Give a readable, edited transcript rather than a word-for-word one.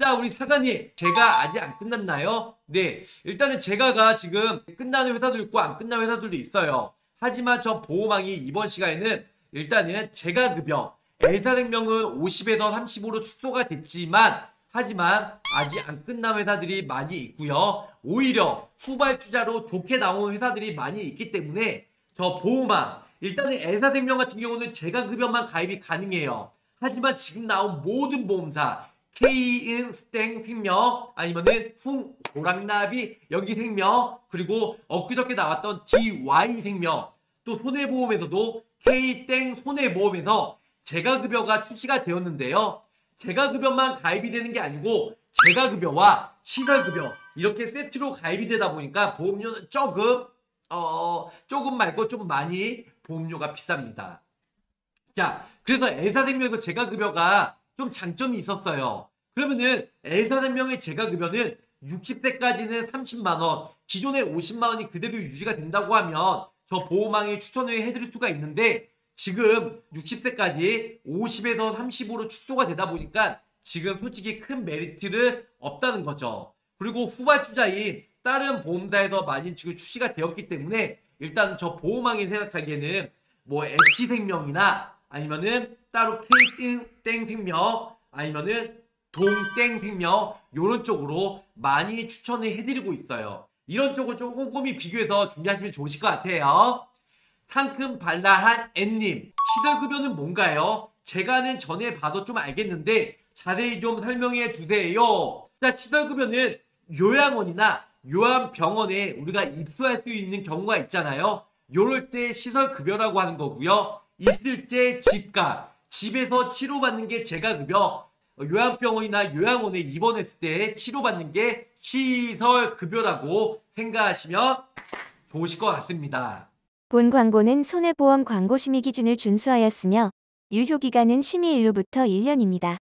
자, 우리 사관님, 제가 아직 안 끝났나요? 네, 일단은 제가가 지금 끝나는 회사도 있고 안 끝나는 회사들도 있어요. 하지만 저 보호망이 이번 시간에는 일단은 제가급여 L사생명은 50에서 30으로 축소가 됐지만 하지만 아직 안 끝난 회사들이 많이 있고요. 오히려 후발 투자로 좋게 나온 회사들이 많이 있기 때문에 저 보호망 일단은 L사생명 같은 경우는 제가급여만 가입이 가능해요. 하지만 지금 나온 모든 보험사 K인 스땡 생명 아니면은 호랑나비 여기 생명 그리고 엊그저께 나왔던 DY 생명 또 손해보험에서도 K땡 손해보험에서 제가급여가 출시가 되었는데요. 제가급여만 가입이 되는 게 아니고 제가급여와 시설급여 이렇게 세트로 가입이 되다 보니까 보험료는 조금 말고 좀 많이 보험료가 비쌉니다. 자, 그래서 L사생명에서 제가급여가 좀 장점이 있었어요. 그러면은 L사생명의 제가급여는 60세까지는 30만원, 기존의 50만원이 그대로 유지가 된다고 하면 저 보호망에 추천을 해드릴 수가 있는데 지금 60세까지 50에서 30으로 축소가 되다 보니까 지금 솔직히 큰 메리트를 없다는 거죠. 그리고 후발 투자인 다른 보험사에서 많이 지금 출시가 되었기 때문에 일단 저 보호망이 생각하기에는 뭐 H생명이나 아니면은 따로 K땡 생명 아니면은 동땡 생명 요런 쪽으로 많이 추천을 해드리고 있어요. 이런 쪽을 좀 꼼꼼히 비교해서 준비하시면 좋으실 것 같아요. 상큼 발랄한 N님 시설급여는 뭔가요? 제가는 전에 봐도 좀 알겠는데 자세히 좀 설명해 주세요. 자, 시설급여는 요양원이나 요양병원에 우리가 입소할 수 있는 경우가 있잖아요. 요럴 때 시설급여라고 하는 거고요. 있을 때 집값, 집에서 치료받는 게 제가급여, 요양병원이나 요양원에 입원했을 때 치료받는 게 시설급여라고 생각하시면 좋으실 것 같습니다. 본 광고는 손해보험 광고 심의 기준을 준수하였으며 유효기간은 심의일로부터 1년입니다.